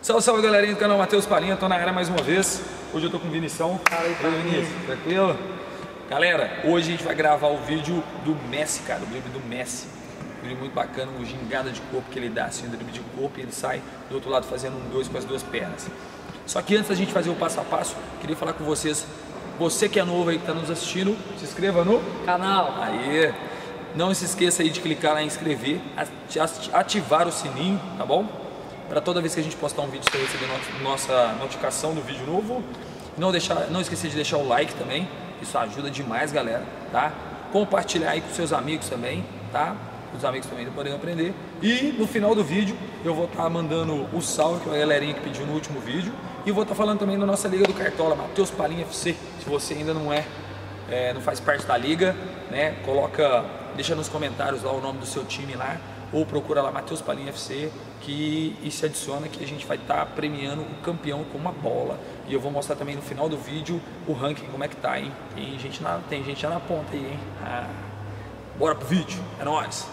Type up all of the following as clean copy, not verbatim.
Salve, salve galerinha do canal Matheus Palinha, tô na área mais uma vez. Hoje eu tô com o Vinição. Fala aí, Vinícius, tranquilo? Galera, hoje a gente vai gravar o vídeo do Messi, cara, o drible do Messi. Um drible muito bacana, uma gingada de corpo que ele dá, assim, um drible de corpo e ele sai do outro lado fazendo um 2 com as duas pernas. Só que antes da gente fazer o passo a passo, queria falar com vocês, você que é novo aí, que tá nos assistindo, se inscreva no canal. Aí, não se esqueça aí de clicar lá em inscrever, ativar o sininho, tá bom? Para toda vez que a gente postar um vídeo, você receber nossa notificação do vídeo novo. Não esquecer de deixar o like também, isso ajuda demais, galera, tá? Compartilhar aí com seus amigos também, tá? Os amigos também podem aprender. E no final do vídeo eu vou estar mandando o salve para a galerinha que pediu no último vídeo. E vou estar falando também da nossa Liga do Cartola, Matheus Palinha FC. Se você ainda não faz parte da liga, né? Deixa nos comentários lá o nome do seu time lá, ou procura lá Matheus Palinha FC, e se adiciona que a gente vai estar premiando o campeão com uma bola. E eu vou mostrar também no final do vídeo o ranking, como é que tá, hein? Tem gente já na ponta aí, hein? Bora pro vídeo, é nóis!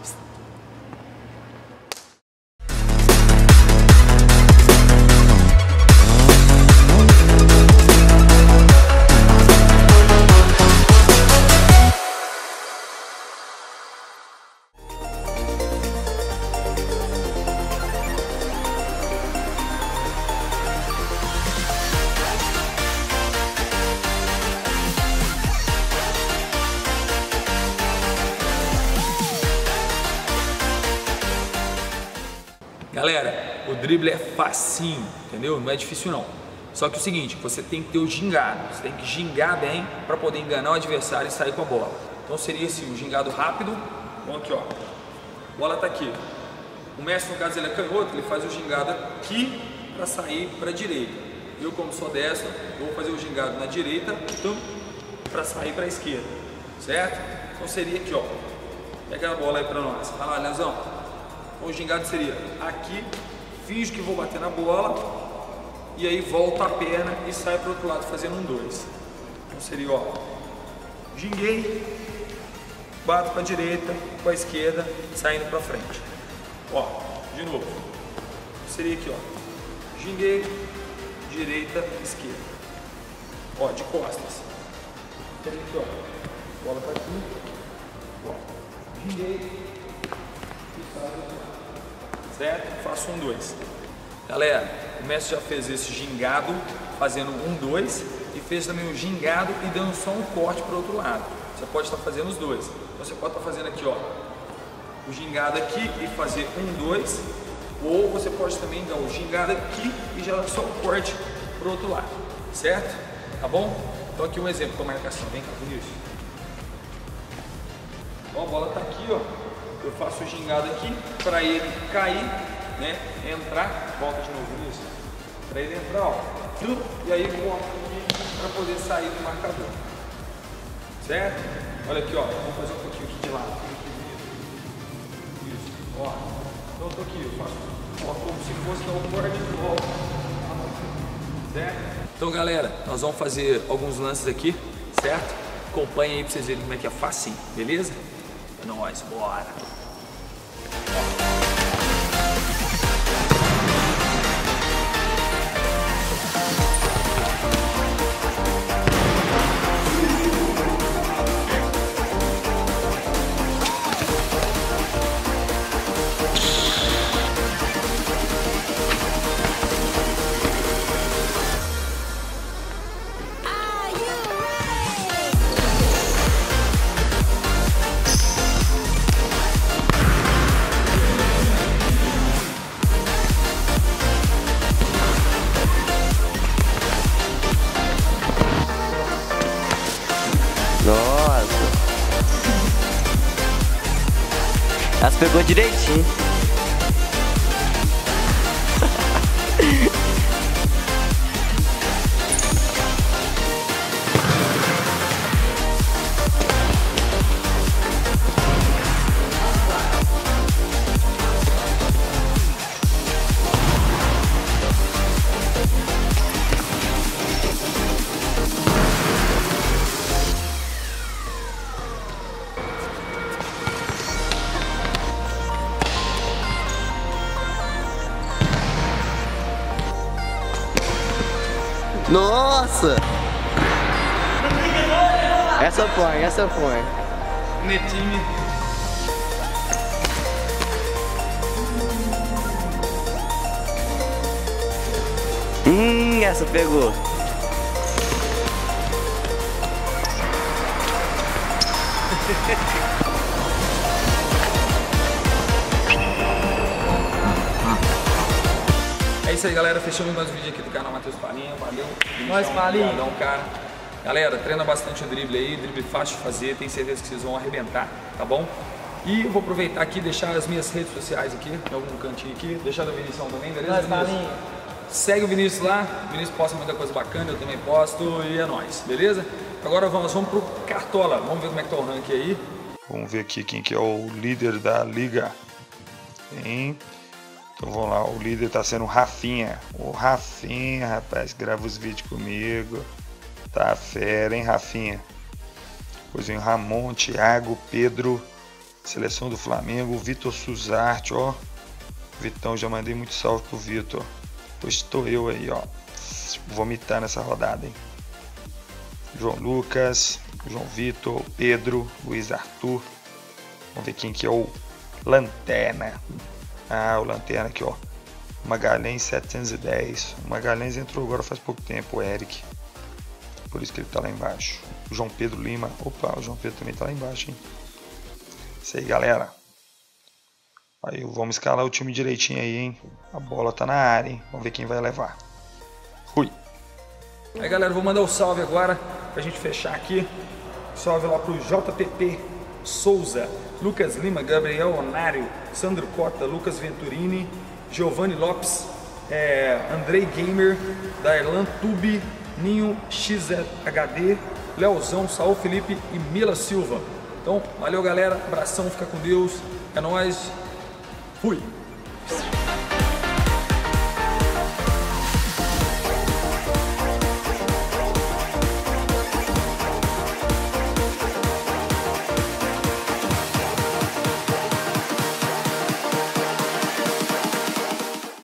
Galera, o drible é facinho, entendeu? Não é difícil não. Só que é o seguinte, você tem que ter o gingado, você tem que gingar bem para poder enganar o adversário e sair com a bola. Então seria assim, o gingado rápido, bom aqui ó, a bola tá aqui. O Messi, no caso ele é canhoto, ele faz o gingado aqui para sair para a direita. Eu, como sou destro, vou fazer o gingado na direita para sair para a esquerda, certo? Então seria aqui ó, pega a bola aí para nós, vai lá, Leozão. O gingado seria aqui, finjo que vou bater na bola e aí volta a perna e sai para o outro lado fazendo um 2. Então seria ó, ginguei, bato para a direita, com a esquerda, saindo para frente. Ó, de novo, seria aqui ó, ginguei, direita, esquerda. Ó, de costas. Seria aqui ó, bola para aqui, ó, ginguei. Certo? Faço um 2. Galera, o Messi já fez esse gingado fazendo um 2 e fez também o gingado e dando só um corte para o outro lado. Você pode estar fazendo os dois. Então você pode estar fazendo aqui ó, o gingado aqui e fazer um 2, ou você pode também dar o gingado aqui e já só o corte para o outro lado, certo? Tá bom? Então aqui um exemplo com a marcação. Vem cá com isso. Ó, a bola tá aqui ó. Eu faço o gingado aqui para ele cair, né? Entrar, volta de novo nisso, para ele entrar, ó, e aí volta aqui para poder sair do marcador, certo? Olha aqui, ó, vamos fazer um pouquinho aqui de lado, isso, ó, então eu tô aqui, eu faço, ó, como se fosse dar um corte de volta, certo? Então, galera, nós vamos fazer alguns lances aqui, certo? Acompanha aí para vocês verem como é que é facinho, beleza? É nóis, bora! Nossa. Ela pegou direitinho. Nossa! Essa foi. Netinho. Essa pegou. É isso aí, galera. Fechamos mais um vídeo aqui do canal Matheus Palinha. Valeu. Nós, Palinha. Obrigadão, cara. Galera, treina bastante o drible aí. Drible fácil de fazer. Tenho certeza que vocês vão arrebentar, tá bom? E eu vou aproveitar aqui e deixar as minhas redes sociais aqui, em algum cantinho aqui. Deixar da Vinicius também, beleza? Nós, Palinha. Segue o Vinícius lá. O Vinícius posta muita coisa bacana, eu também posto. E é nóis, beleza? Agora nós vamos pro Cartola. Vamos ver como é que tá o ranking aí. Vamos ver aqui quem que é o líder da liga. Hein? Então vamos lá, o líder tá sendo o Rafinha. O Rafinha, rapaz, grava os vídeos comigo. Tá fera, hein, Rafinha? Depois vem o Ramon, Thiago, Pedro, seleção do Flamengo, Vitor Suzarte, ó. Vitão, já mandei muito salve pro Vitor. Depois estou eu aí, ó. Vomitar nessa rodada, hein? João Lucas, João Vitor, Pedro, Luiz Arthur. Vamos ver quem que é o Lanterna. Ah, o Lanterna aqui, ó. Magalhães 710. O Magalhães entrou agora faz pouco tempo, o Eric. Por isso que ele tá lá embaixo. O João Pedro Lima. Opa, o João Pedro também tá lá embaixo, hein? Isso aí, galera. Aí vamos escalar o time direitinho aí, hein? A bola tá na área, hein? Vamos ver quem vai levar. Fui. Aí, galera, vou mandar o salve agora pra gente fechar aqui. Salve lá pro JPP Souza, Lucas Lima, Gabriel Onário, Sandro Cota, Lucas Venturini, Giovanni Lopes, Andrei Gamer, Darlan Tube, Ninho XHD, Leozão, Saul Felipe e Mila Silva. Então, valeu, galera. Abração, fica com Deus. É nóis. Fui.